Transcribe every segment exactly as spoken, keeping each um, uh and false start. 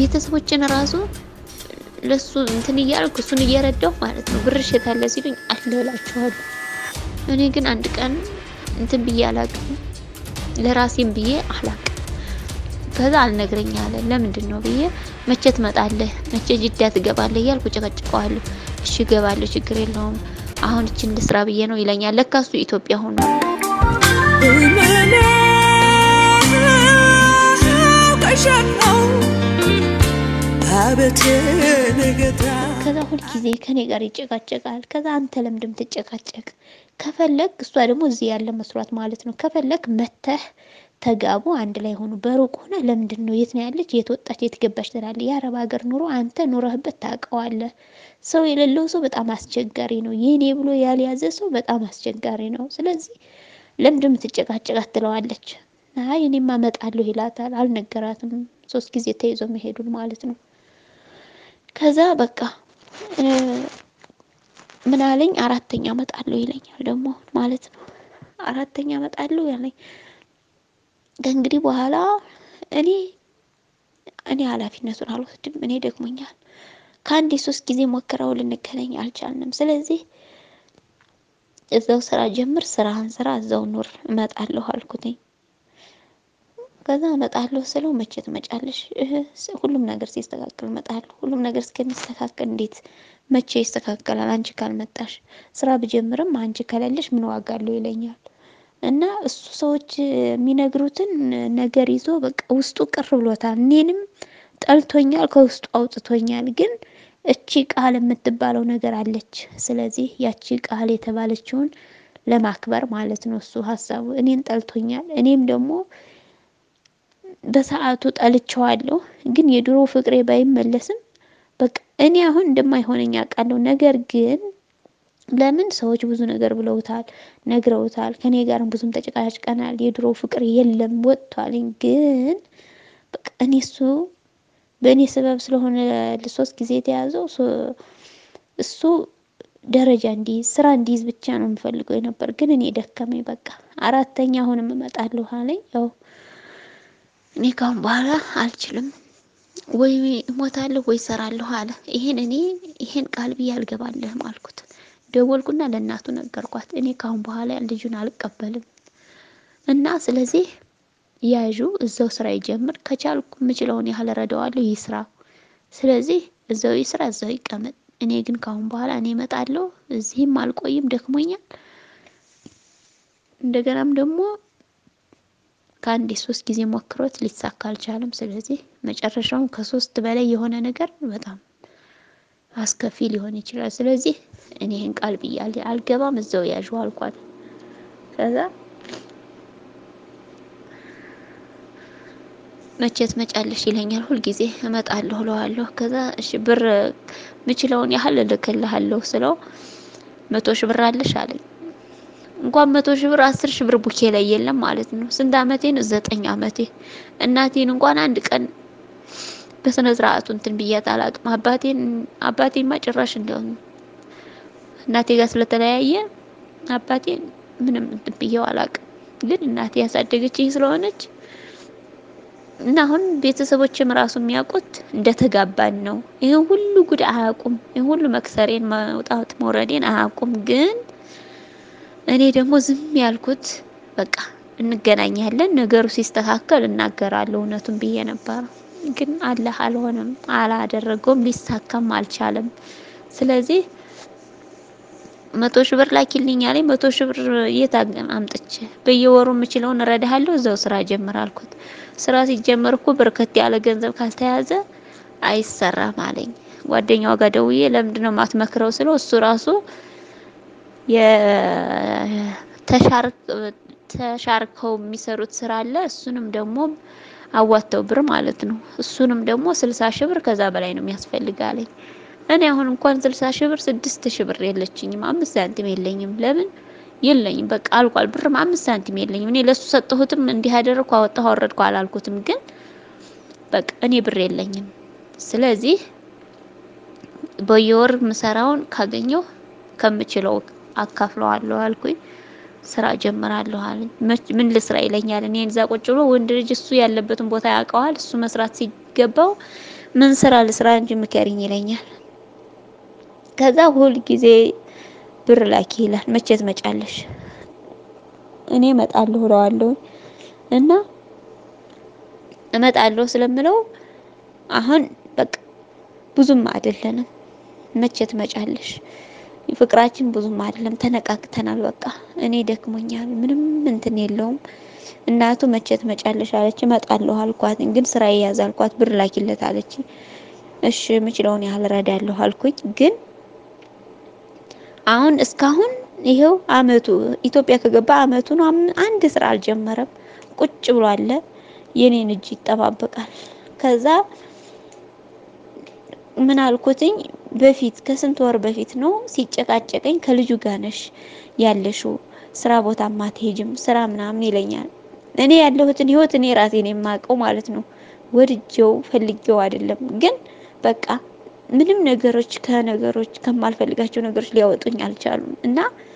ቤተሰቦችን ራሱ ለሱ እንትን ይያልኩ እሱን እየረዳው ማለት ነው ብርሽ የታለ ሲሉኝ አልላችኋለሁ እኔ ግን አንድ ቀን እንትን ብዬ አላቅም ለራሴም ብዬ አላቅ ከዛ አልነግረኛ አለ ለምንድን ነው ብዬ መቼ ትመጣለህ መቼ ጅዳ ትገባለህ ያልኩ ጨቀጨቀዋለሁ እሺ ገባለሁ ችግር የለውም አሁን እቺ እንስራ ብዬ ነው ይለኛል ለካሱ ኢትዮጵያ ሆኖ ከዛ ሁሉ ጊዜ ከኔ ጋር ይጨቃጨቃል ከዛ አንተ ለምንድን ትጨቃጨቅ ከፈለክ እሷ ደግሞ እዚህ ያለ መስራት ማለት ነው ከፈለክ መተህ ተጋቡ አንድ ላይ ሆኑ በሩቅ ሆነ ለምንድን ነው የት ነው ያለች የት ወጣች የት ገባች ትላለህ የአረብ ሀገር ኑሮ አንተ ኑረህበት ታውቀዋለህ ሰው የሌለው ሰው በጣም አስቸጋሪ ነው የኔ ብሎ ያልያዘ ሰው በጣም አስቸጋሪ ነው ስለዚህ ለምንድን ትጨቃጨቃት ትለዋለች አይ እኔማ መጣለሁ ይላታል አልነገራትም ሶስት ጊዜ ተይዞ መሄዱን ማለት ነው ከዛ በቃ ምን አለኝ አራተኛ መጣለሁ ይለኛል ደግሞ ማለት ነው አራተኛ መጣለሁ ያለኝ ከእንግዲህ በኋላ እኔ እኔ ኃላፊነቱን አልወስድም እኔ ደክሞኛል ካንዴ ሶስት ጊዜ ሞከራው ልንገናኝ አልቻልንም ስለዚህ እዛው ስራ ጀምር ስራህን ስራ እዛው ኑር እመጣለሁ አልኩትኝ ከዛ እመጣለሁ ስለው መቼ ትመጫለሽ ሁሉም ነገር ሲስተካከል እመጣለሁ ሁሉም ነገር እስከሚስተካከል እንዴት መቼ ይስተካከላል አንቺ ካልመጣሽ ስራ በጀምርም አንቺ ከሌለሽ ምን ዋጋ አለው ይለኛል እና እሱ ሰዎች የሚነግሩትን ነገር ይዞ በቃ ውስጡ ቅር ብሎታል እኔንም ጠልቶኛል ከውስጡ አውጥቶኛል ግን እቺ ቃል የምትባለው ነገር አለች ስለዚህ ያቺ ቃል የተባለችውን ለማክበር ማለት ነው እሱ ሐሳቡ እኔን ጠልቶኛል እኔም ደግሞ በሰዓቱ ጠልቼዋለሁ ግን የድሮ ፍቅሬ ባይመለስም በቃ እኔ አሁን እንደማይሆነኛ ቃለው ነገር ግን ለምን ሰዎች ብዙ ነገር ብለውታል ነግረውታል ከኔ ጋርም ብዙም ተጨቃጭቀናል የድሮ ፍቅር የለም ወጥቷል ግን በቃ እኔሱ በእኔ ሰበብ ስለሆነ ለሶስት ጊዜ ተያዘው እሱ ደረጃ እንዲ ስራ እንዲይዝ ብቻ ነው የምፈልገው ነበር ግን እኔ ደከመኝ በቃ አራተኛ አሁንም እመጣለሁ አለኝ ያው እኔ ካም በኋላ አልችልም ወይ ሞታለሁ ወይ ሰራለሁ አለ ይሄን እኔ ይሄን ቃል ብዬ አልገባለህም አልኩት ደወልኩና ለእናቱ ነገርኳት እኔ ካም በኋላ ልጁን አልቀበልም እና ስለዚህ ያዡ እዛው ስራ ይጀምር ከቻልኩ ምችለውን ያህል ረዳዋለሁ ይስራ ስለዚህ እዛው ይስራ እዛው ይቀመጥ እኔ ግን ካም በኋላ እኔ እመጣለሁ እዚህም አልቆይም ደክሞኛል እንደገናም ደግሞ ካንዴ ሶስት ጊዜ ሞክሮት ሊሳካ አልቻለም ስለዚህ መጨረሻው ከሶስት በላይ የሆነ ነገር በጣም አስከፊ ሊሆን ይችላል ስለዚህ እኔ ይሄን ቃል ብያል አልገባም እዛው ያዡ አልኳት ከዛ መቼት መጫለሽ ይለኛል ሁሉ ጊዜ እመጣለሁ ለዋለሁ ከዛ እሺ ብር ምችለውን ያህል ልከልሃለሁ ስለው መቶ ሺህ ብር አለሽ አለኝ እንኳን መቶ ሺህ ብር አስር ሺህ ብር ቡኬ ላይ የለም ማለት ነው ስንት አመቴ ነው ዘጠኝ አመቴ እናቴን እንኳን አንድ ቀን በስነ ስርዓቱ እንትን ብያት አላቅም አባቴን አባቴን ማጭራሽ እንደው እናቴ ጋር ስለተለያየ አባቴን ምንም እንትን ብየው አላቅም ግን እናቴ ያሳደገችኝ ስለሆነች እና አሁን ቤተሰቦችም ራሱ የሚያውቁት እንደተጋባን ነው ይሄን ሁሉ ጉድ አያውቁም ይሄን ሁሉ መክሰሬን ማውጣት መውረዴን አያውቁም ግን እኔ ደግሞ ዝም ያልኩት በቃ እንገናኛለን ነገሩ ሲስተካከል እናገራለሁ እውነቱን ብዬ ነበር ግን አላህ አልሆነም አላደረገውም ሊሳካም አልቻለም ስለዚህ መቶ ሺህ ብር ላኪልኝ አለኝ መቶ ሺህ ብር የታገም አምጥቼ በየወሩ ምችለውን ረዳሃለሁ እዛው ስራ ጀምራልኩት ስራ ሲጀመር እኮ በርከት ያለ ገንዘብ ካልተያዘ አይሰራም አለኝ ጓደኛው ጋር ደውዬ ለምንድነው ማትመክረው ስለው እሱ ራሱ የተሻርክ ተሻርከው የሚሰሩት ስራ አለ እሱንም ደግሞ አዋጣው ብር ማለት ነው እሱንም ደግሞ ስልሳ ሺህ ብር ከዛ በላይ ነው የሚያስፈልጋለኝ እኔ አሁን እንኳን ስልሳ ሺህ ብር ስድስት ሺህ ብር የለችኝም አምስት ሳንቲም የለኝም ለምን የለኝም በቃ አልቋል ብርም አምስት ሳንቲም የለኝም እኔ ለሱ ሰጠሁትም እንዲህ አደረኩ አወጣሁ አወረድኩ አላልኩትም ግን በቃ እኔ ብር የለኝም ስለዚህ በየወር ምሰራውን ካገኘው ከምችለው አካፍለዋለሁ አልኩኝ ስራ ጀምራለሁ አለኝ ምን ልስራ ይለኛል እኔ እንዛ ቁጭ ብሎ ወንድ ልጅ እሱ ያለበትን ቦታ ያውቀዋል እሱ መስራት ገባው ምን ስራ ለስራ እንጂ ምከሪኝ ይለኛል። ከዛ ሁሉ ጊዜ ብር ላኪ ይላል። መቼ ትመጫለሽ? እኔ እመጣለሁ እለዋለሁ እና እመጣለሁ ስለምለው አሁን በቃ ብዙም አይደለንም። መቼ ትመጫለሽ? ፍቅራችን ብዙም አይደለም ተነቃቅተናል። በቃ እኔ ደክሞኛል ምንም እንትን የለውም። እናቱ መቼ ትመጫለሽ አለች። እመጣለሁ አልኳት። ግን ስራ ይያዝ አልኳት። ብር ላኪለት አለች። እሺ የምችለውን ያህል እረዳለሁ አልኩኝ። ግን አሁን እስካሁን ይሄው አመቱ ኢትዮጵያ ከገባ አመቱ ነው። አንድ ስራ አልጀመረም። ቁጭ ብሎ አለ። የኔን እጅ ይጠባበቃል። ከዛ ምን አልኩትኝ በፊት ከስንት ወር በፊት ነው ሲጨቃጨቀኝ ከልጁ ጋር ነሽ ያለሽው ስራ ቦታ ማትሄጂም ስራ ምናምን ይለኛል። እኔ ያለሁትን ህይወት እኔ ራሴ ነኝ የማውቀው ማለት ነው። ወድጄው ፈልጌው አይደለም። ግን በቃ ምንም ነገሮች ከነገሮች ከማልፈልጋቸው ነገሮች ሊያወጡኝ አልቻሉም እና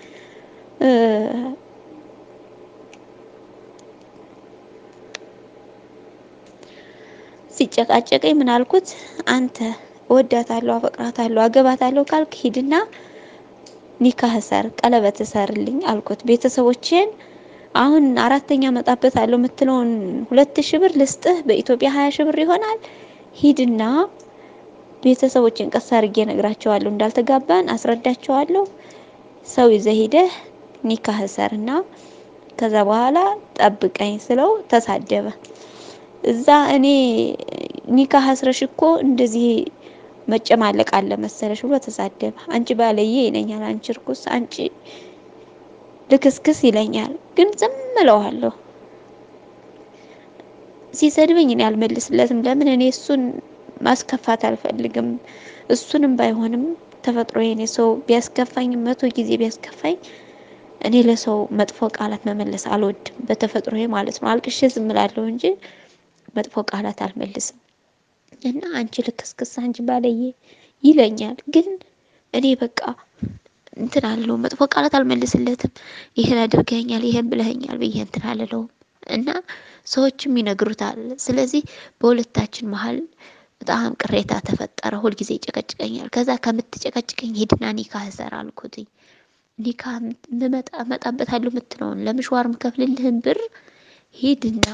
ሲጨቃጨቀኝ ምን አልኩት አንተ ወዳታለሁ፣ አፈቅራታለሁ፣ አገባታለሁ ካልክ ሂድና ኒካህ ሰር ቀለበት ሰርልኝ አልኩት። ቤተሰቦቼን አሁን አራተኛ መጣበታለሁ የምትለውን ሁለት ሺህ ብር ልስጥህ በኢትዮጵያ ሀያ ሺህ ብር ይሆናል። ሂድና ቤተሰቦቼን ቀስ አድርጌ ነግራቸዋለሁ እንዳልተጋባን አስረዳቸዋለሁ። ሰው ይዘህ ሄደህ ኒካህ ሰርና ከዛ በኋላ ጠብቀኝ ስለው ተሳደበ። እዛ እኔ ኒካህ አስረሽ እኮ እንደዚህ መጨማለቅ አለ መሰለሽ ብሎ ተሳደበ። አንቺ ባለየ ይለኛል። አንቺ ርኩስ፣ አንቺ ልክስክስ ይለኛል። ግን ዝም እለዋለሁ። ሲሰድበኝ እኔ አልመልስለትም። ለምን እኔ እሱን ማስከፋት አልፈልግም። እሱንም ባይሆንም ተፈጥሮዬ እኔ ሰው ቢያስከፋኝ መቶ ጊዜ ቢያስከፋኝ እኔ ለሰው መጥፎ ቃላት መመለስ አልወድም በተፈጥሮዬ ማለት ነው። አልቅሼ ዝም እላለሁ እንጂ መጥፎ ቃላት አልመልስም። እና አንቺ ልክስክስ፣ አንቺ ባለየ ይለኛል። ግን እኔ በቃ እንትን አለው መጥፎ ቃላት አልመልስለትም። ይሄን አድርገኛል፣ ይሄን ብለኸኛል ብዬ እንትን አልለውም እና ሰዎችም ይነግሩታል። ስለዚህ በሁለታችን መሀል በጣም ቅሬታ ተፈጠረ። ሁል ጊዜ ይጨቀጭቀኛል። ከዛ ከምትጨቀጭቀኝ ሄድና ኒካህ ሰር አልኩትኝ። ኒካህ መጣ መጣበታለሁ የምትለውን ለምሽዋር ምከፍልልህን ብር ሂድና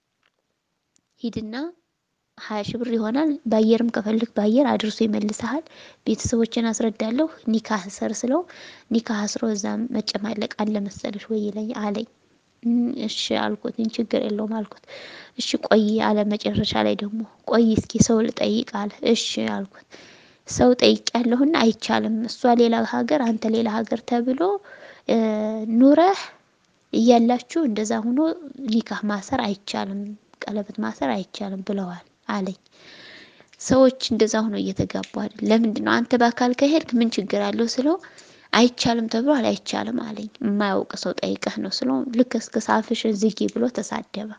ሂድና ሀያ ሺህ ብር ይሆናል። ባየርም ከፈልክ ባየር አድርሶ ይመልሰሃል። ቤተሰቦችን አስረዳለሁ። ኒካህ ሰር ስለው ኒካህ አስሮ እዛም መጨማለቅ አለ መሰለሽ ወይ ይለኝ አለኝ። እሺ አልኩት። ችግር የለውም አልኩት። እሺ ቆይ አለ። መጨረሻ ላይ ደግሞ ቆይ እስኪ ሰው ልጠይቅ አለ። እሺ አልኩት። ሰው ጠይቄያለሁና አይቻልም፣ እሷ ሌላ ሀገር አንተ ሌላ ሀገር ተብሎ ኑረህ እያላችሁ እንደዛ ሆኖ ኒካህ ማሰር አይቻልም፣ ቀለበት ማሰር አይቻልም ብለዋል አለኝ። ሰዎች እንደዛ ሆኖ እየተጋቡ አይደል? ለምንድነው አንተ በአካል ከሄድክ ምን ችግር አለው ስለው አይቻልም ተብሏል፣ አይቻልም አለኝ። የማያውቅ ሰው ጠይቀህ ነው ስለው ልክ እስከ ሳፍሽን ዝጊ ብሎ ተሳደበ።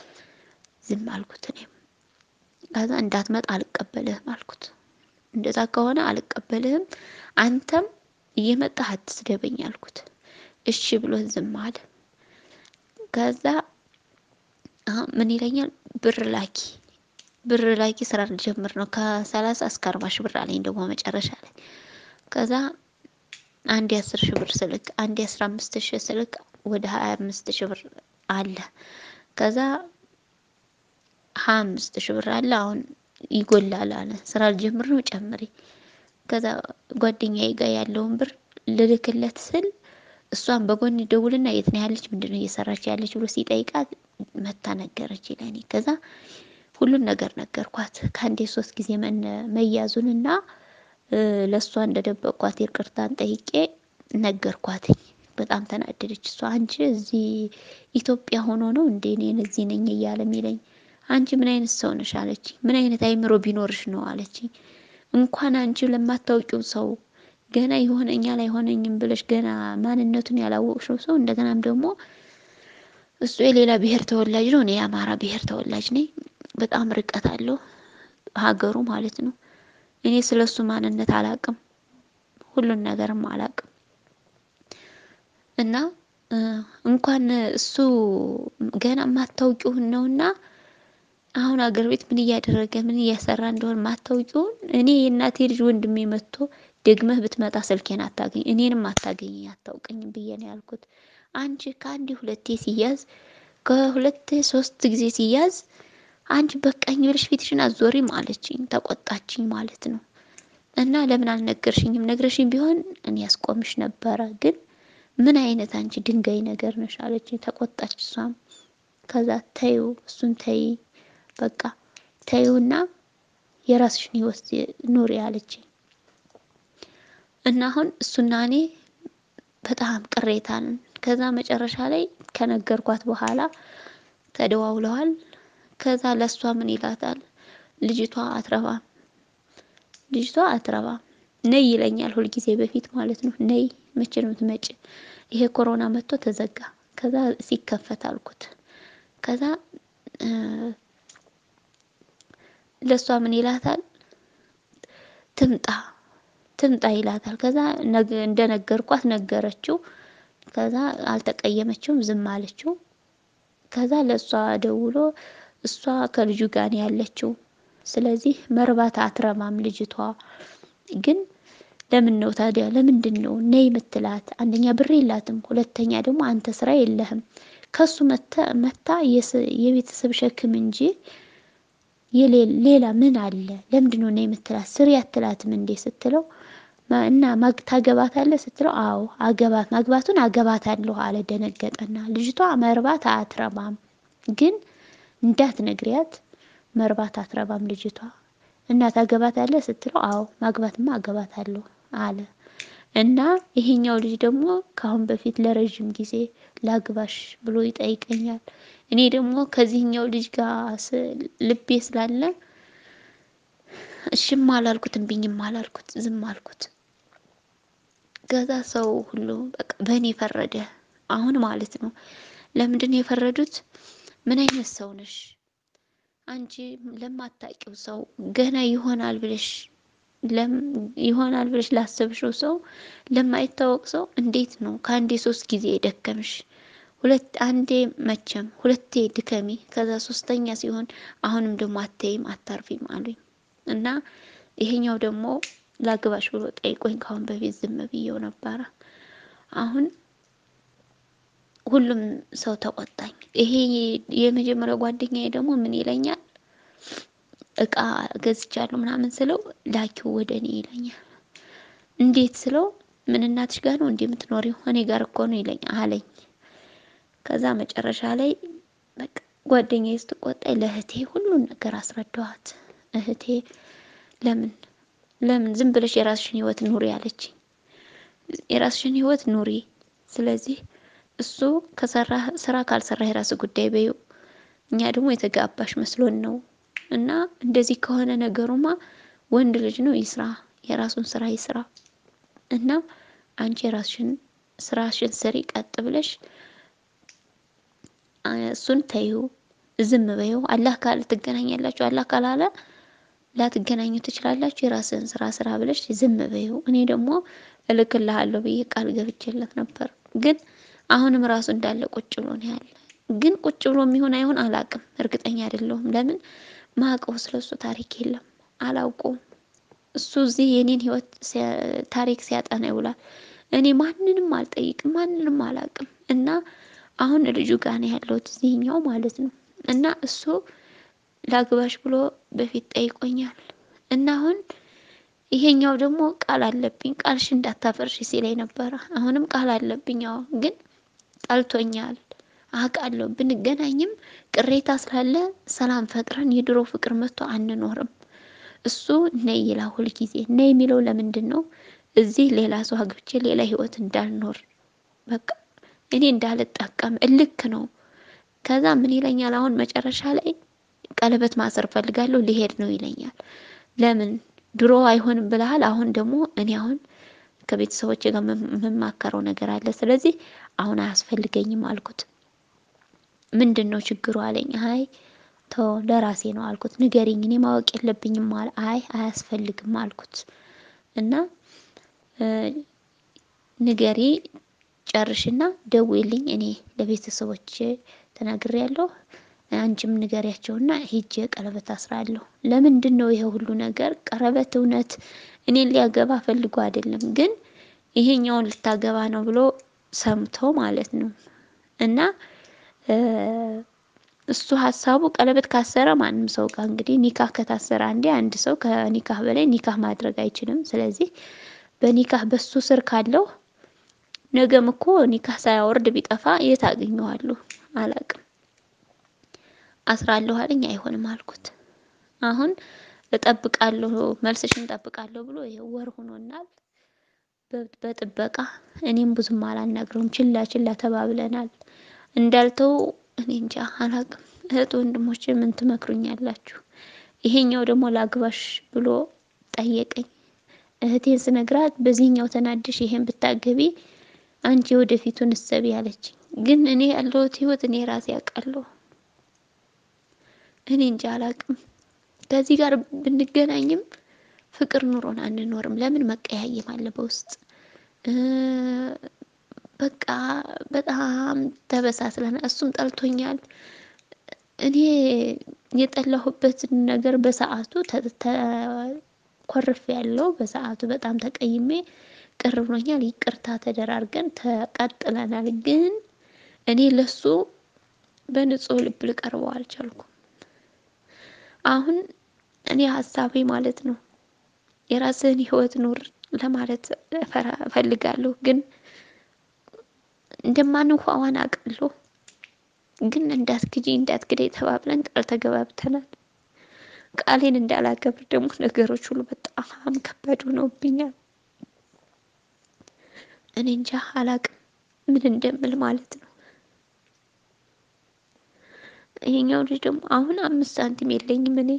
ዝም አልኩት። እኔም ከዛ እንዳትመጣ አልቀበልህም አልኩት። እንደዛ ከሆነ አልቀበልህም፣ አንተም እየመጣህ አትስደበኝ አልኩት። እሺ ብሎ ዝም አለ። ከዛ ምን ይለኛል? ብር ላኪ ብር ላኪ ስራ ልጀምር ነው ከሰላሳ እስከ አርባ ሺህ ብር አለኝ ደግሞ መጨረሻ ላይ። ከዛ አንድ አስር ሺህ ብር ስልክ አንድ አስራ አምስት ሺህ ስልክ ወደ ሀያ አምስት ሺህ ብር አለ። ከዛ ሀያ አምስት ሺህ ብር አለ አሁን ይጎላል አለ። ስራ ልጀምር ነው ጨምሪ። ከዛ ጓደኛዬ ጋር ያለውን ብር ልልክለት ስል እሷን በጎን ደውልና የት ነው ያለች ምንድነው እየሰራች ያለች ብሎ ሲጠይቃት መታ ነገረች ለኔ። ከዛ ሁሉን ነገር ነገርኳት። ከአንዴ ሶስት ጊዜ መያዙንና ለሷ እንደደበቅኳት ይቅርታን ጠይቄ ነገርኳት። በጣም ተናደደች እሷ። አንቺ እዚህ ኢትዮጵያ ሆኖ ነው እንዴ እኔን እዚህ ነኝ እያለ የሚለኝ? አንቺ ምን አይነት ሰው ነሽ አለች። ምን አይነት አይምሮ ቢኖርሽ ነው አለች። እንኳን አንቺ ለማታውቂው ሰው ገና ይሆነኛል አይሆነኝም ብለሽ ገና ማንነቱን ያላወቅሽው ሰው እንደገናም ደግሞ እሱ የሌላ ብሔር ተወላጅ ነው፣ እኔ የአማራ ብሔር ተወላጅ ነኝ። በጣም ርቀት አለው ሀገሩ ማለት ነው። እኔ ስለሱ ማንነት አላቅም፣ ሁሉን ነገርም አላቅም። እና እንኳን እሱ ገና ማታውቂው ነውና አሁን አገር ቤት ምን እያደረገ ምን እያሰራ እንደሆነ ማታውቂው እኔ የእናቴ ልጅ ወንድሜ መጥቶ ደግመህ ብትመጣ ስልኬን አታገኝ እኔንም አታገኝ አታውቀኝም ብዬ ነው ያልኩት። አንቺ ከአንዴ ሁለቴ ሲያዝ ከሁለቴ ሶስት ጊዜ ሲያዝ አንቺ በቃኝ ብለሽ ፊትሽን አዞሪም አለችኝ። ተቆጣችኝ ማለት ነው። እና ለምን አልነገርሽኝም? ነግረሽኝ ቢሆን እኔ ያስቆምሽ ነበረ። ግን ምን አይነት አንቺ ድንጋይ ነገር ነሽ አለችኝ። ተቆጣች እሷም። ከዛ ተይው እሱን ተይ በቃ ተይውና የራስሽን ህይወት ኑሪ አለችኝ። እና አሁን እሱና እኔ በጣም ቅሬታ ነን። ከዛ መጨረሻ ላይ ከነገርኳት በኋላ ተደዋውለዋል። ከዛ ለሷ ምን ይላታል? ልጅቷ አትረባም ልጅቷ አትረባም ነይ ይለኛል ሁል ጊዜ በፊት ማለት ነው። ነይ መቼ ነው የምትመጪ? ይሄ ኮሮና መጥቶ ተዘጋ። ከዛ ሲከፈት አልኩት። ከዛ ለሷ ምን ይላታል? ትምጣ ትምጣ ይላታል። ከዛ እንደነገርኳት ነገረችው። ከዛ አልተቀየመችውም፣ ዝም አለችው። ከዛ ለሷ ደውሎ እሷ ከልጁ ጋር ነው ያለችው፣ ስለዚህ መርባት አትረማም ልጅቷ። ግን ለምን ነው ታዲያ ለምንድን ነው ነይ የምትላት? አንደኛ ብር የላትም፣ ሁለተኛ ደግሞ አንተ ስራ የለህም። ከሱ መታ መታ የቤተሰብ ሸክም እንጂ ሌላ ምን አለ? ለምንድን ነው ነይ የምትላት? ስሪ አትላትም እንዴ ስትለው እና ታገባታለህ ስትለው አዎ አገባት ማግባቱን አገባታለሁ አለ። ደነገጠና ልጅቷ መርባት አትረባም ግን እንዳትነግሪያት መርባት አትረባም ልጅቷ እና ታገባታለህ ስትለው አዎ ማግባትማ አገባታለሁ አለ። እና ይሄኛው ልጅ ደግሞ ካሁን በፊት ለረጅም ጊዜ ላግባሽ ብሎ ይጠይቀኛል። እኔ ደግሞ ከዚህኛው ልጅ ጋር ልቤ ስላለ እሺም አላልኩትም ብኝም አላልኩት፣ ዝም አልኩት። ከዛ ሰው ሁሉ በቃ በእኔ ፈረደ አሁን ማለት ነው። ለምንድን ነው የፈረዱት? ምን አይነት ሰው ነሽ አንቺ? ለማታውቂው ሰው ገና ይሆናል ብለሽ ለም ይሆናል ብለሽ ላሰብሽው ሰው ለማይታወቅ ሰው እንዴት ነው ከአንዴ ሶስት ጊዜ ደከምሽ? ሁለት አንዴ መቼም ሁለቴ ድከሚ፣ ከዛ ሶስተኛ ሲሆን አሁንም ደግሞ አትይም አታርፊም አሉኝ። እና ይሄኛው ደግሞ ላግባሽ ብሎ ጠይቆኝ ካሁን በፊት ዝም ብዬው ነበረ። አሁን ሁሉም ሰው ተቆጣኝ። ይሄ የመጀመሪያው ጓደኛዬ ደግሞ ምን ይለኛል? እቃ ገዝቻለሁ ምናምን ስለው ላኪው ወደ እኔ ይለኛል። እንዴት ስለው ምን እናትሽ ጋር ነው እንዴ የምትኖሪው? እኔ ጋር እኮ ነው ይለኛል አለኝ። ከዛ መጨረሻ ላይ በቃ ጓደኛዬ ስትቆጣኝ ለእህቴ ሁሉን ነገር አስረዳኋት። እህቴ ለምን ለምን ዝም ብለሽ የራስሽን ህይወት ኑሪ አለችኝ። የራስሽን ህይወት ኑሪ፣ ስለዚህ እሱ ከሰራ ስራ ካልሰራ የራስ ጉዳይ በይው። እኛ ደግሞ የተጋባሽ መስሎን ነው። እና እንደዚህ ከሆነ ነገሩማ ወንድ ልጅ ነው ይስራ፣ የራሱን ስራ ይስራ። እና አንቺ የራስሽን ስራሽን ስሪ ቀጥ ብለሽ፣ እሱን ተይው፣ ዝም በይው። አላህ ካለ ትገናኛላችሁ፣ አላህ ካላለ ላትገናኙ ትችላላችሁ። የራስን ስራ ስራ ብለሽ ዝም በይው። እኔ ደግሞ እልክልሃለሁ ብዬ ቃል ገብቼለት ነበር። ግን አሁንም ራሱ እንዳለ ቁጭ ብሎ ነው ያለ። ግን ቁጭ ብሎ የሚሆን አይሆን አላውቅም፣ እርግጠኛ አይደለሁም። ለምን ማቀው ስለሱ ታሪክ የለም፣ አላውቀውም። እሱ እዚህ የኔን ህይወት ታሪክ ሲያጠና ይውላል። እኔ ማንንም አልጠይቅም፣ ማንንም አላውቅም። እና አሁን ልጁ ጋር ነው ያለሁት እዚህኛው ማለት ነው። እና እሱ ላግባሽ ብሎ በፊት ጠይቆኛል። እና አሁን ይሄኛው ደግሞ ቃል አለብኝ፣ ቃልሽ እንዳታፈርሽ ሲለኝ ነበረ። አሁንም ቃል አለብኝ። አዎ ግን ጠልቶኛል አውቃለሁ። ብንገናኝም ቅሬታ ስላለ ሰላም ፈጥረን የድሮ ፍቅር መጥቶ አንኖርም። እሱ ነይ ይላል ሁል ጊዜ። ነይ የሚለው ለምንድን ነው? እዚህ ሌላ ሰው አግብቼ ሌላ ህይወት እንዳልኖር በቃ እኔ እንዳልጠቀም እልክ ነው። ከዛ ምን ይለኛል አሁን መጨረሻ ላይ ቀለበት ማሰር ፈልጋለሁ ሊሄድ ነው ይለኛል። ለምን ድሮ አይሆንም ብለሃል? አሁን ደግሞ እኔ አሁን ከቤተሰቦቼ ጋር መማከረው ነገር አለ፣ ስለዚህ አሁን አያስፈልገኝም አልኩት። ምንድነው ችግሩ አለኝ። አይ ተው ለራሴ ነው አልኩት። ንገሪኝ፣ እኔ ማወቅ የለብኝም አለ። አይ አያስፈልግም አልኩት። እና ንገሪ ጨርሽና ደውይልኝ፣ እኔ ለቤተሰቦቼ ተናግሬያለሁ፣ አንቺም ንገሪያቸውና ሄጄ ቀለበት አስራለሁ። ለምንድነው ይሄ ሁሉ ነገር? ቀለበት እውነት እኔን ሊያገባ ፈልጎ አይደለም፣ ግን ይሄኛውን ልታገባ ነው ብሎ ሰምቶ ማለት ነው። እና እሱ ሀሳቡ ቀለበት ካሰረ ማንም ሰው ጋር እንግዲህ ኒካህ ከታሰረ አንዴ አንድ ሰው ከኒካህ በላይ ኒካህ ማድረግ አይችልም። ስለዚህ በኒካህ በሱ ስር ካለው ነገም እኮ ኒካህ ሳያወርድ ቢጠፋ የት አገኘዋለሁ? አላቅም። አስራለሁ አለኝ። አይሆንም አልኩት። አሁን እጠብቃለሁ መልስሽን እጠብቃለሁ ብሎ ይሄው ወር ሆኖናል በጥበቃ። እኔም ብዙም አላናግረውም፣ ችላ ችላ ተባብለናል። እንዳልተው እኔ እንጃ አላቅም። እህት ወንድሞቼ ምን ትመክሩኛላችሁ? ይሄኛው ደግሞ ላግባሽ ብሎ ጠየቀኝ። እህቴን ስነግራት በዚህኛው ተናድሽ ይሄን ብታገቢ አንቺ ወደፊቱን እሰቢ ያለችኝ። ግን እኔ ያለሁት ህይወት እኔ ራሴ ያውቃለሁ። እኔ እንጃ አላቅም። ከዚህ ጋር ብንገናኝም ፍቅር ኑሮን አንኖርም። ለምን መቀያየም አለ በውስጥ። በቃ በጣም ተበሳስለን እሱም ጠልቶኛል። እኔ የጠላሁበትን ነገር በሰዓቱ ተኮርፍ ያለው በሰዓቱ በጣም ተቀይሜ ቅር ብሎኛል። ይቅርታ ተደራርገን ተቀጥለናል። ግን እኔ ለሱ በንጹህ ልብ ልቀርበው አልቻልኩም። አሁን እኔ ሀሳቤ ማለት ነው የራስህን ህይወት ኑር ለማለት እፈልጋለሁ። ግን እንደማንኳዋን አውቃለሁ። ግን እንዳትክጂ እንዳትክደኝ ተባብለን ቃል ተገባብተናል። ቃሌን እንዳላከብር ደግሞ ነገሮች ሁሉ በጣም ከባድ ሆነውብኛል። እኔ እንጃ አላቅም ምን እንደምል ማለት ነው። ይሄኛው ልጅ ደግሞ አሁን አምስት ሳንቲም የለኝም። እኔ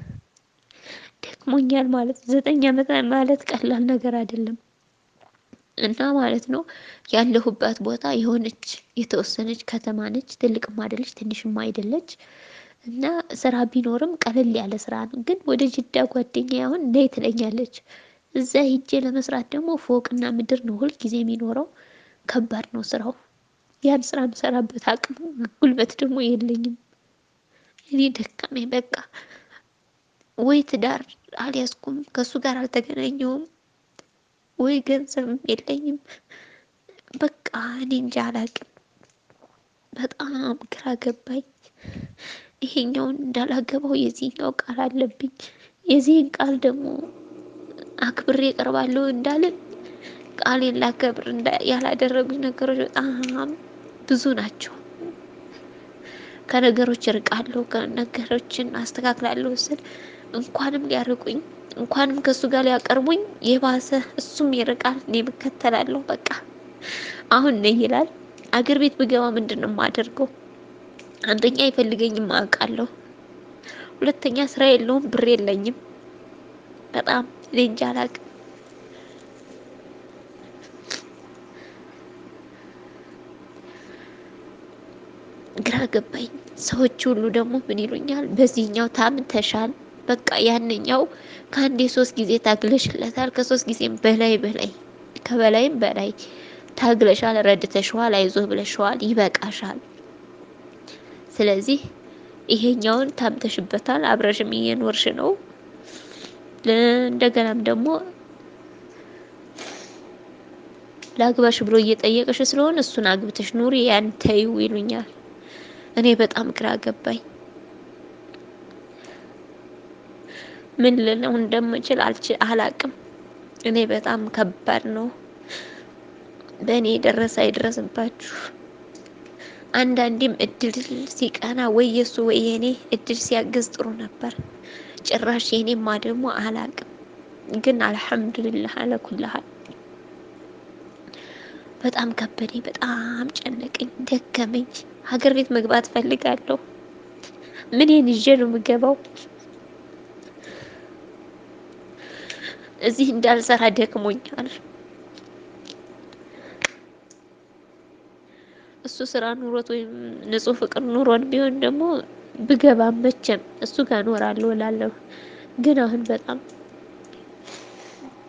ደክሞኛል ማለት ዘጠኝ አመት ማለት ቀላል ነገር አይደለም። እና ማለት ነው ያለሁባት ቦታ የሆነች የተወሰነች ከተማ ነች። ትልቅም አይደለች ትንሽም አይደለች። እና ስራ ቢኖርም ቀለል ያለ ስራ ነው። ግን ወደ ጅዳ ጓደኛዬ አሁን ነይ ትለኛለች። እዛ ሂጄ ለመስራት ደግሞ ፎቅና ምድር ነው ሁል ጊዜ የሚኖረው። ከባድ ነው ስራው። ያን ስራ የምሰራበት አቅም ጉልበት ደግሞ የለኝም። እኔ ደካሜ በቃ ወይ ትዳር አልያዝኩም፣ ከሱ ጋር አልተገናኘውም፣ ወይ ገንዘብም የለኝም። በቃ እኔ እንጃ አላቅም። በጣም ግራ ገባኝ። ይሄኛውን እንዳላገባው የዚህኛው ቃል አለብኝ። የዚህን ቃል ደግሞ አክብሬ እቀርባለሁ እንዳልን ቃሌን ላከብር ያላደረጉኝ ነገሮች በጣም ብዙ ናቸው። ከነገሮች እርቃለሁ፣ ከነገሮችን አስተካክላለሁ ስል እንኳንም ሊያርቁኝ እንኳንም ከሱ ጋር ሊያቀርቡኝ የባሰ እሱም ይርቃል፣ እኔም እከተላለሁ። በቃ አሁን ነይ ይላል። አገር ቤት ብገባ ምንድነው የማደርገው? አንደኛ አይፈልገኝም አውቃለሁ። ሁለተኛ ስራ የለውም፣ ብር የለኝም። በጣም እኔ እንጃ አላቅም። ግራ ገባኝ። ሰዎች ሁሉ ደግሞ ምን ይሉኛል? በዚህኛው ታምተሻል፣ በቃ ያንኛው ከአንዴ ሶስት ጊዜ ታግለሽለታል፣ ከሶስት ጊዜም በላይ በላይ ከበላይም በላይ ታግለሻል፣ ረድተሽዋል፣ አይዞህ ብለሽዋል፣ ይበቃሻል። ስለዚህ ይሄኛውን ታምተሽበታል፣ አብረሽም እየኖርሽ ነው። እንደገናም ደግሞ ላግባሽ ብሎ እየጠየቀሽ ስለሆነ እሱን አግብተሽ ኑሪ፣ ያን ተይው ይሉኛል። እኔ በጣም ግራ ገባኝ። ምን ልለው እንደምችል አላቅም። እኔ በጣም ከባድ ነው። በእኔ የደረሰ አይድረስባችሁ። አንዳንዴም እድል ሲቀና ወይ የሱ ወይ የኔ እድል ሲያገዝ ጥሩ ነበር። ጭራሽ የኔማ ደግሞ አላቅም። ግን አልሐምዱሊላህ አለኩልሃል። በጣም ከበደኝ፣ በጣም ጨነቀኝ፣ ደከመኝ። ሀገር ቤት መግባት ፈልጋለሁ። ምን ይዤ ነው የምገባው? እዚህ እንዳልሰራ ደክሞኛል። እሱ ስራ ኑሮት ወይም ንጹህ ፍቅር ኑሮን ቢሆን ደግሞ ብገባ መቼም እሱ ጋር እኖራለሁ እላለሁ። ግን አሁን በጣም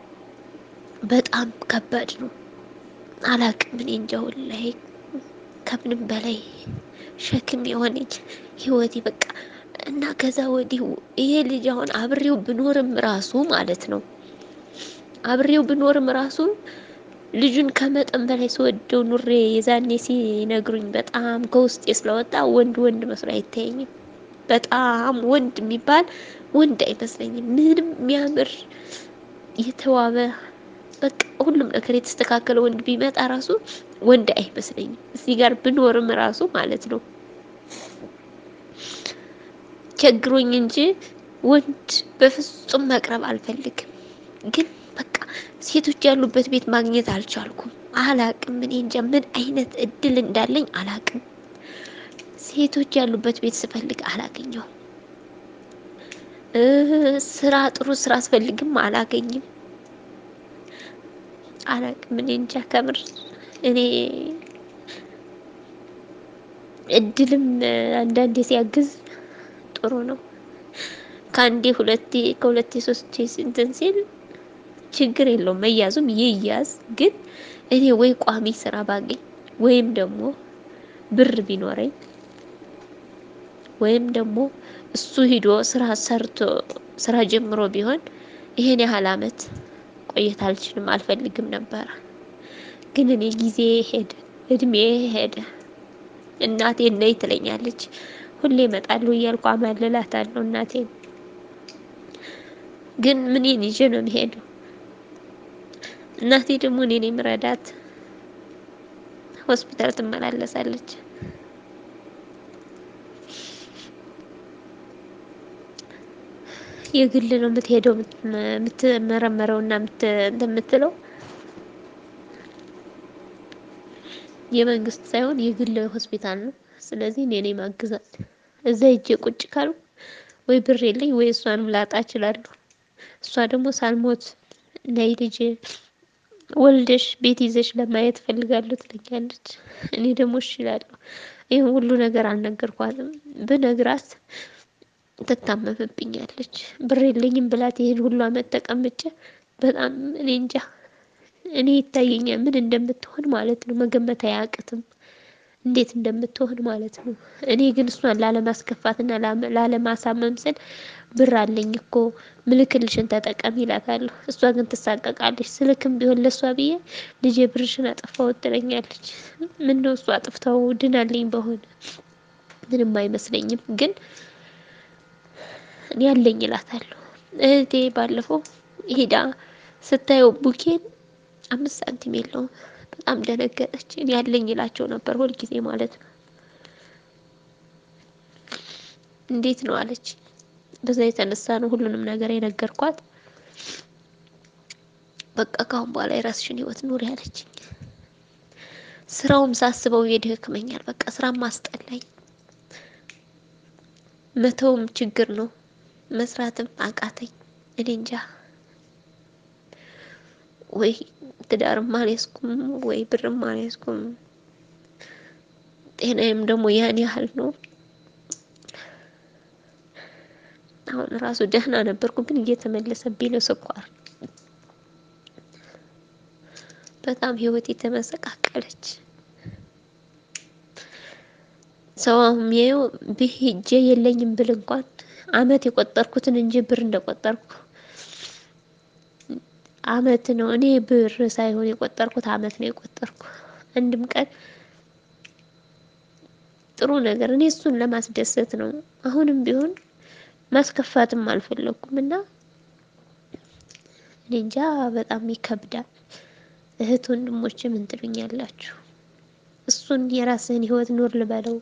በጣም ከባድ ነው። አላቅም። እኔ እንጃ ወላሂ ከምንም በላይ ሸክም የሆነኝ ህይወቴ በቃ እና ከዛ ወዲህ ይሄ ልጅ አሁን አብሬው ብኖርም ራሱ ማለት ነው አብሬው ብኖርም ራሱ ልጁን ከመጠን በላይ ስወደው ኑሬ የዛኔ ሲነግሩኝ በጣም ከውስጤ ስለወጣ ወንድ ወንድ መስሎ አይታየኝም። በጣም ወንድ የሚባል ወንድ አይመስለኝም። ምንም የሚያምር የተዋበ በቃ ሁሉም ነገር የተስተካከለ ወንድ ቢመጣ ራሱ ወንድ አይመስለኝም። እዚህ ጋር ብኖርም ራሱ ማለት ነው ቸግሮኝ እንጂ ወንድ በፍጹም መቅረብ አልፈልግም። ግን በቃ ሴቶች ያሉበት ቤት ማግኘት አልቻልኩም። አላቅም እኔ እንጃ ምን አይነት እድል እንዳለኝ አላቅም። ሴቶች ያሉበት ቤት ስፈልግ አላገኘው። ስራ ጥሩ ስራ አስፈልግም አላገኝም። አላቅም እኔ እንጃ ከምር እኔ እድልም አንዳንዴ ሲያግዝ ጥሩ ነው። ከአንዴ ሁለቴ ከሁለቴ ሶስቴ እንትን ሲል ችግር የለውም መያዙም ይያዝ። ግን እኔ ወይ ቋሚ ስራ ባገኝ ወይም ደግሞ ብር ቢኖረኝ ወይም ደግሞ እሱ ሂዶ ስራ ሰርቶ ስራ ጀምሮ ቢሆን ይሄን ያህል አመት ቆየት አልችልም አልፈልግም ነበር። ግን እኔ ጊዜ ሄደ እድሜ ሄደ። እናቴ ነይ ትለኛለች ሁሌ እመጣለሁ እያልኩ አማልላታለሁ እናቴን። ግን ምንን ይዤ ነው የምሄደው? እናቴ ደግሞ እኔን የምረዳት ሆስፒታል ትመላለሳለች። የግል ነው የምትሄደው የምትመረመረውና የምትለው የመንግስት ሳይሆን የግል ሆስፒታል ነው። ስለዚህ እኔ ነኝ ማግዛት። እዛ ሂጄ ቁጭ ካልኩ ወይ ብር የለኝ ወይ እሷንም ላጣ እችላለሁ። እሷ ደግሞ ሳልሞት ነይ ልጄ ወልደሽ ቤት ይዘሽ ለማየት ፈልጋለሁ ትለኛለች። እኔ ደግሞ እሺ እላለሁ። ይሄን ሁሉ ነገር አልነገርኳትም። ብነግራት ትታመምብኛለች። ብር የለኝም ብላት ይሄን ሁሉ አመት ተቀምጬ በጣም እኔ እንጃ እኔ ይታየኛል ምን እንደምትሆን ማለት ነው። መገመት አያቅትም እንዴት እንደምትሆን ማለት ነው። እኔ ግን እሷን ላለማስከፋትና ላለማሳመም ስል ብር አለኝ እኮ ምልክልሽን ተጠቀሚ እላታለሁ። እሷ ግን ትሳቀቃለች። ስልክም ቢሆን ለሷ ብዬ ልጄ ብርሽን አጠፋው ትለኛለች። ምን ነው እሷ አጥፍተው ድናልኝ በሆነ ምንም አይመስለኝም። ግን እኔ አለኝ እላታለሁ። እህቴ ባለፈው ሄዳ ስታየው ቡኬን አምስት ሳንቲም የለውም። በጣም ደነገጠች። እኔ አለኝ እላቸው ነበር ሁል ጊዜ ማለት ነው። እንዴት ነው አለች። በዛ የተነሳ ነው ሁሉንም ነገር የነገርኳት። በቃ ካሁን በኋላ የራስሽን ህይወት ኑሪ ያለችኝ። ስራውም ሳስበው ይደክመኛል። በቃ ስራም ማስጠላኝ፣ መተውም ችግር ነው፣ መስራትም አቃተኝ። እኔ እንጃ ወይ ትዳርም አልያዝኩም ወይ ብርም አልያዝኩም። ጤናዬም ደግሞ ያን ያህል ነው። አሁን ራሱ ደህና ነበርኩ ግን እየተመለሰብኝ ነው ስኳር። በጣም ህይወቴ ተመሰቃቀለች። ሰው የሚያየው ብሄጄ የለኝም ብል እንኳን አመት የቆጠርኩትን እንጂ ብር እንደቆጠርኩ አመት ነው። እኔ ብር ሳይሆን የቆጠርኩት አመት ነው የቆጠርኩ። አንድም ቀን ጥሩ ነገር እኔ እሱን ለማስደሰት ነው። አሁንም ቢሆን ማስከፋትም አልፈለኩም እና እኔ እንጃ በጣም ይከብዳል። እህት ወንድሞቼ ምን ትሉኛላችሁ? እሱን የራስህን ህይወት ኑር ልበለው?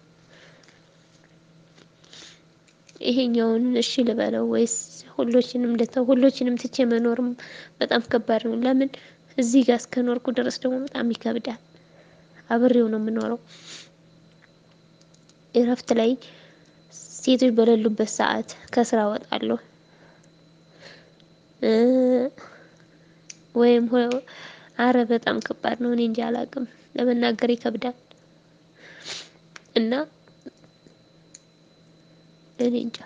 ይሄኛውን እሺ ልበለው ወይስ ሁሎችንም ልተው? ሁሎችንም ትቼ መኖርም በጣም ከባድ ነው። ለምን እዚህ ጋር እስከኖርኩ ድረስ ደግሞ በጣም ይከብዳል። አብሬው ነው የምኖረው። እረፍት ላይ ሴቶች በሌሉበት ሰዓት ከስራ እወጣለሁ ወይም አረ በጣም ከባድ ነው። እኔ እንጃ አላቅም፣ ለመናገር ይከብዳል እና እኔ እንጃ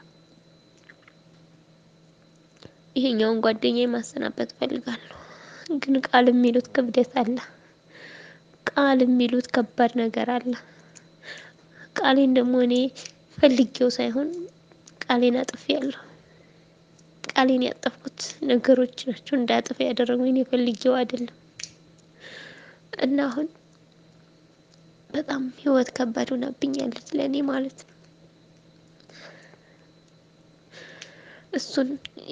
ይሄኛውን ጓደኛዬ ማሰናበት ፈልጋለሁ፣ ግን ቃል የሚሉት ክብደት አለ። ቃል የሚሉት ከባድ ነገር አለ። ቃሌን ደግሞ እኔ ፈልጌው ሳይሆን ቃሌን አጥፌያለሁ። ቃሌን ያጠፍኩት ነገሮች ናቸው እንዳጠፋ ያደረጉኝ፣ እኔ ፈልጌው አይደለም። እና አሁን በጣም ህይወት ከባድ ሆናብኛለች ለኔ ማለት ነው። እሱን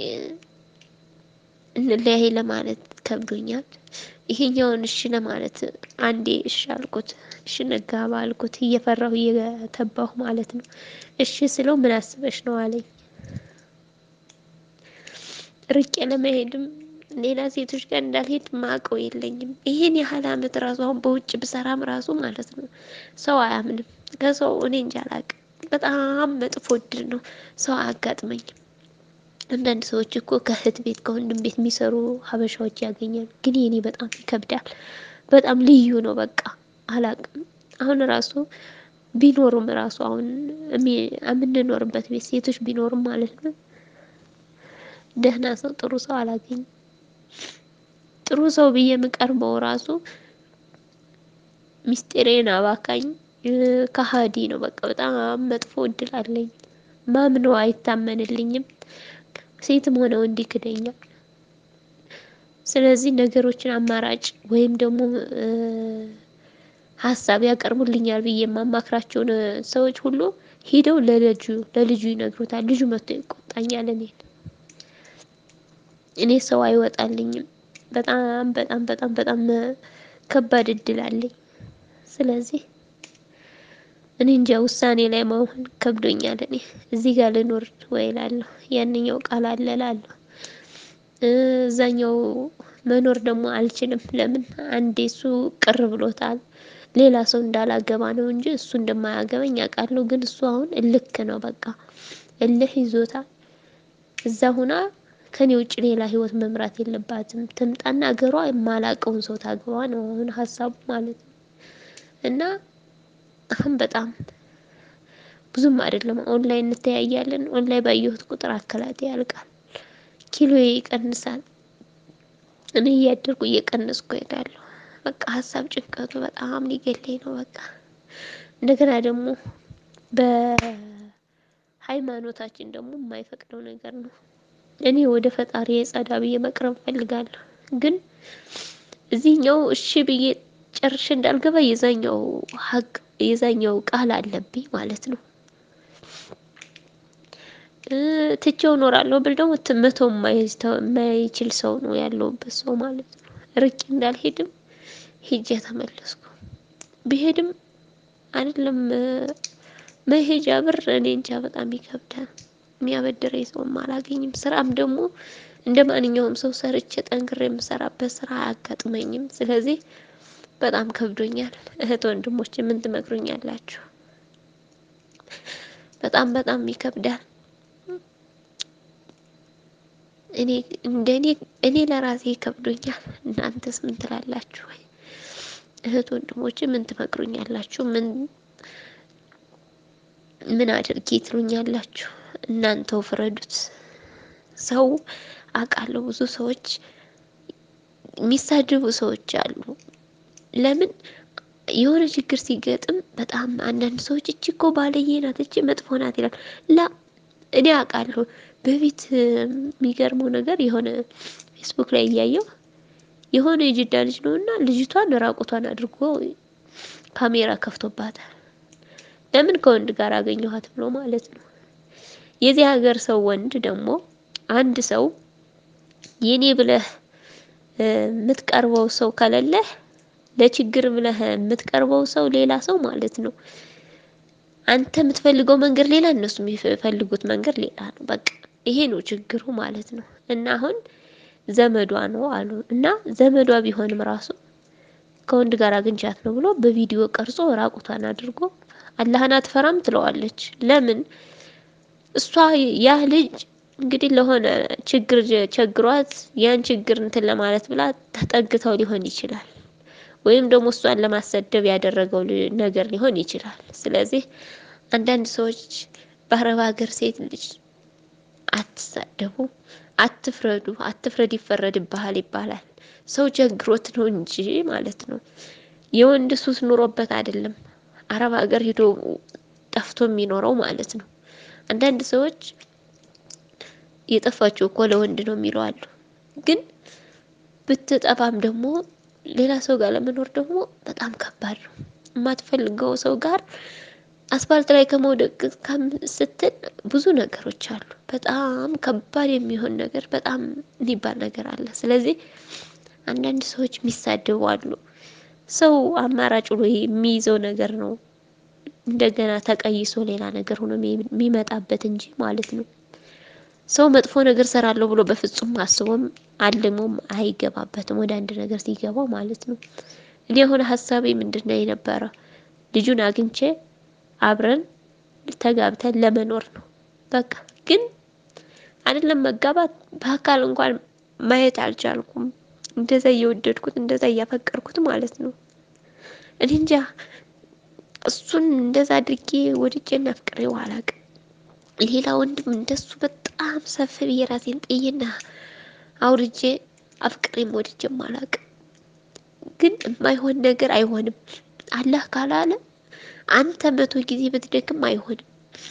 እንለያይ ለማለት ከብዶኛል። ይሄኛውን እሺ ለማለት አንዴ እሺ አልኩት፣ እሺ ነጋባ አልኩት፣ እየፈራሁ እየተባሁ ማለት ነው። እሺ ስለው ምን አስበሽ ነው አለኝ። ርቄ ለመሄድም ሌላ ሴቶች ጋር እንዳልሄድ ማቀው የለኝም። ይሄን ያህል አመት ራሱ አሁን በውጭ ብሰራም ራሱ ማለት ነው ሰው አያምንም። ከሰው እኔ እንጃ አላቅም። በጣም መጥፎ እድል ነው። ሰው አያጋጥመኝም። አንዳንድ ሰዎች እኮ ከእህት ቤት ከወንድም ቤት የሚሰሩ ሀበሻዎች ያገኛሉ። ግን የኔ በጣም ይከብዳል። በጣም ልዩ ነው። በቃ አላቅም። አሁን ራሱ ቢኖሩም ራሱ አሁን የምንኖርበት ቤት ሴቶች ቢኖሩም ማለት ነው ደህና ሰው ጥሩ ሰው አላገኝም። ጥሩ ሰው ብዬ የምቀርበው ራሱ ሚስጥሬን አባካኝ ከሃዲ ነው። በቃ በጣም መጥፎ እድል አለኝ። ማምነው አይታመንልኝም። ሴትም ሆነ ወንድ ይክደኛል። ስለዚህ ነገሮችን አማራጭ ወይም ደግሞ ሀሳብ ያቀርቡልኛል ብዬ የማማክራቸውን ሰዎች ሁሉ ሄደው ለልጁ ለልጁ ይነግሩታል። ልጁ መጥቶ ይቆጣኛል። እኔ እኔ ሰው አይወጣልኝም። በጣም በጣም በጣም በጣም ከባድ እድል አለኝ። ስለዚህ እኔ እንጃ ውሳኔ ላይ መሆን ከብዶኛል። እኔ እዚህ ጋር ልኖር ወይ እላለሁ፣ ያንኛው ቃል አለ እላለሁ። እዛኛው መኖር ደግሞ አልችልም። ለምን አንዴ እሱ ቅር ብሎታል። ሌላ ሰው እንዳላገባ ነው እንጂ እሱ እንደማያገባኝ አውቃለሁ። ግን እሱ አሁን እልክ ነው። በቃ እልህ ይዞታል። እዛ ሁና ከኔ ውጭ ሌላ ህይወት መምራት የለባትም። ትምጣና አገሯ የማላቀውን ሰው ታገባ ነው አሁን ሀሳቡ ማለት ነው። እና አሁን በጣም ብዙም አይደለም። ኦንላይን እንተያያለን። ኦንላይን ባየሁት ቁጥር አካላቴ ያልቃል፣ ኪሎዬ ይቀንሳል። እኔ እያደርኩ እየቀነስኩ እሄዳለሁ። በቃ ሀሳብ ጭንቀቱ በጣም ሊገለኝ ነው። በቃ እንደገና ደግሞ በሃይማኖታችን ደግሞ የማይፈቅደው ነገር ነው። እኔ ወደ ፈጣሪ ጸዳ ብዬ መቅረብ ፈልጋለሁ። ግን እዚህኛው እሺ ብዬ ጨርሼ እንዳልገባ የዛኛው ሀቅ የዛኛው ቃል አለብኝ ማለት ነው። ትቼው እኖራለሁ ብል ደግሞ መተው የማይችል ሰው ነው ያለውበት ሰው ማለት ነው። ርቄ እንዳልሄድም ሄጄ ተመለስኩ። ብሄድም አይደለም መሄጃ ብር እኔ እንጃ በጣም ይከብዳል። የሚያበድረኝ ሰውም አላገኝም። ስራም ደግሞ እንደማንኛውም ሰው ሰርቼ ጠንክሬ የምሰራበት ስራ አያጋጥመኝም። ስለዚህ በጣም ከብዶኛል። እህት ወንድሞቼ ምን ትመክሩኛላችሁ? በጣም በጣም ይከብዳል። እኔ እንደኔ እኔ ለራሴ ከብዶኛል። እናንተስ ምን ትላላችሁ? ወይ እህት ወንድሞቼ ምን ትመክሩኛላችሁ? ምን ምን አድርጌ ትሉኛላችሁ? እናንተው ፍረዱት። ሰው አውቃለሁ ብዙ ሰዎች የሚሳደቡ ሰዎች አሉ። ለምን የሆነ ችግር ሲገጥም በጣም አንዳንድ ሰዎች እቺ እኮ ባለየ ናት፣ እቺ መጥፎ ናት ይላል። ላ እኔ አውቃለሁ። በፊት የሚገርመው ነገር የሆነ ፌስቡክ ላይ እያየው የሆነ የጅዳ ልጅ ነውና ልጅቷን ራቁቷን አድርጎ ካሜራ ከፍቶባታል። ለምን ከወንድ ጋር አገኘኋት ብሎ ማለት ነው። የዚህ ሀገር ሰው ወንድ ደግሞ አንድ ሰው የኔ ብለህ የምትቀርበው ሰው ከሌለህ ለችግር ብለህ የምትቀርበው ሰው ሌላ ሰው ማለት ነው። አንተ የምትፈልገው መንገድ ሌላ፣ እነሱ የሚፈልጉት መንገድ ሌላ ነው። በቃ ይሄ ነው ችግሩ ማለት ነው። እና አሁን ዘመዷ ነው አሉ እና ዘመዷ ቢሆንም ራሱ ከወንድ ጋር አግኝቻት ነው ብሎ በቪዲዮ ቀርጾ ራቁቷን አድርጎ አላህን አትፈራም ትለዋለች። ለምን እሷ ያ ልጅ እንግዲህ ለሆነ ችግር ቸግሯት ያን ችግር እንትን ለማለት ብላ ተጠግተው ሊሆን ይችላል። ወይም ደግሞ እሷን ለማሰደብ ያደረገው ነገር ሊሆን ይችላል። ስለዚህ አንዳንድ ሰዎች በአረብ ሀገር ሴት ልጅ አትሳደቡ፣ አትፍረዱ፣ አትፍረድ ይፈረድብሃል ይባላል። ሰው ቸግሮት ነው እንጂ ማለት ነው። የወንድ ሱስ ኑሮበት አይደለም አረብ ሀገር ሄዶ ጠፍቶ የሚኖረው ማለት ነው። አንዳንድ ሰዎች የጠፋችው እኮ ለወንድ ነው የሚለው አሉ። ግን ብትጠፋም ደግሞ ሌላ ሰው ጋር ለመኖር ደግሞ በጣም ከባድ ነው። የማትፈልገው ሰው ጋር አስፋልት ላይ ከመውደቅ ስትል ብዙ ነገሮች አሉ። በጣም ከባድ የሚሆን ነገር በጣም የሚባል ነገር አለ። ስለዚህ አንዳንድ ሰዎች የሚሳደቡ አሉ። ሰው አማራጭ ብሎ የሚይዘው ነገር ነው እንደገና ተቀይሶ ሌላ ነገር ሆኖ የሚመጣበት እንጂ ማለት ነው። ሰው መጥፎ ነገር ሰራለሁ ብሎ በፍጹም አስቦም አልሞም አይገባበትም ወደ አንድ ነገር ሲገባው ማለት ነው። እኔ አሁን ሐሳቤ ምንድነው የነበረው ልጁን አግኝቼ አብረን ተጋብተን ለመኖር ነው በቃ። ግን አይደለም መጋባት በአካል እንኳን ማየት አልቻልኩም። እንደዛ እየወደድኩት እንደዛ እያፈቀርኩት ማለት ነው። እኔ እንጃ እሱን እንደዛ አድርጌ ወድጄና አፍቅሬው አላውቅም። ሌላ ወንድም እንደሱ በጣም ሰፍ ብዬ ራሴን ጥዬና አውርጄ አፍቅሬም ወድጄም አላውቅም። ግን የማይሆን ነገር አይሆንም። አላህ ካላለ አንተ መቶ ጊዜ ብትደክም አይሆንም።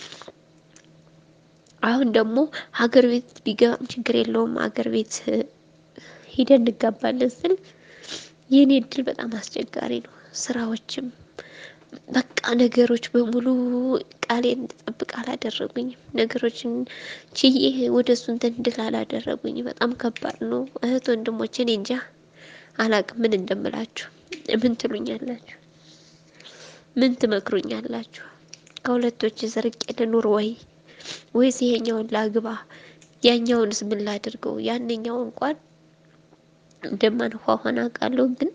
አሁን ደግሞ ሀገር ቤት ቢገባም ችግር የለውም ሀገር ቤት ሄደን እንጋባለን ስል የኔ እድል በጣም አስቸጋሪ ነው። ስራዎችም በቃ ነገሮች በሙሉ ቃሌን እንድጠብቅ አላደረጉኝም። ነገሮችን ችዬ ወደ እሱ እንትን እንድል አላደረጉኝም። በጣም ከባድ ነው። እህት ወንድሞቼ እኔ እንጃ አላቅም ምን እንደምላችሁ። ምን ትሉኛላችሁ? ምን ትመክሩኛላችሁ? ከሁለቶች ዘርቄ ልኑር ወይ ወይስ ይሄኛውን ላግባ? ያኛውንስ ምን ላድርገው? ያንኛው እንኳን እንደማንኳኳን አውቃለሁ፣ ግን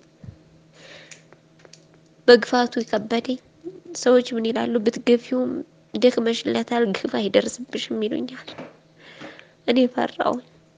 በግፋቱ ከበደኝ። ሰዎች ምን ይላሉ? ብትገፊውም ደክመሽለታል፣ ግፍ አይደርስብሽም ይሉኛል። እኔ ፈራው።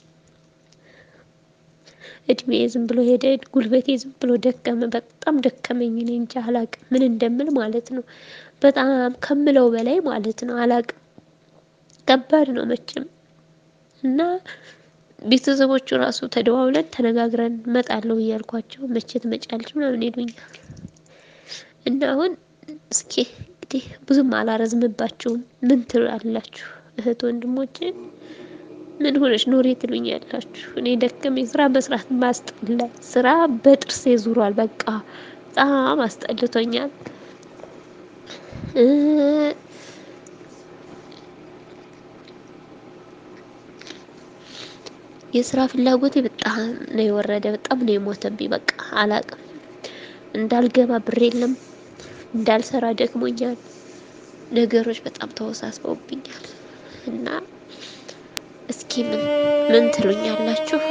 እድሜ ዝም ብሎ ሄደ፣ ጉልበቴ ዝም ብሎ ደከመ። በጣም ደከመኝ። እኔ እንጃ አላቅም ምን እንደምል ማለት ነው። በጣም ከምለው በላይ ማለት ነው። አላቅም ከባድ ነው መቼም። እና ቤተሰቦቹ ራሱ ተደዋውለን ተነጋግረን መጣለው እያልኳቸው መቼ ትመጫለሽ ምናምን ይሉኛል። እና አሁን እስኪ እንግዲህ ብዙም አላረዝምባችሁም። ምን ትላላችሁ እህት ወንድሞቼ? ምን ሆነሽ ኖሬ ትሉኛላችሁ? እኔ ደከመኝ። ስራ መስራት ማስጠላ፣ ስራ በጥርሴ ዙሯል። በቃ በጣም አስጠልቶኛል። የስራ ፍላጎቴ በጣም ነው የወረደ፣ በጣም ነው የሞተብኝ። በቃ አላቅም። እንዳልገባ ብር የለም፣ እንዳልሰራ ደክሞኛል። ነገሮች በጣም ተወሳስበውብኛል። እና እስኪ ምን ምን ትሉኛላችሁ?